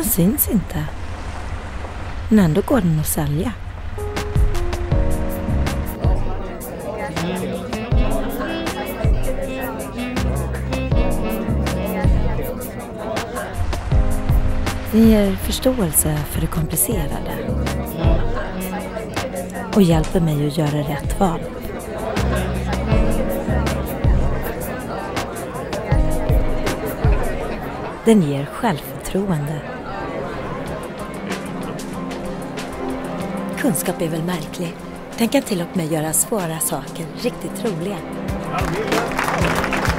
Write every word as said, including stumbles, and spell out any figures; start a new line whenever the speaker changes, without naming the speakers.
Den syns inte. Men ändå går den att sälja. Den ger förståelse för det komplicerade och hjälper mig att göra rätt val. Den ger självförtroende. Kunskap är väl märklig. Den kan till och med göra svåra saker riktigt roliga.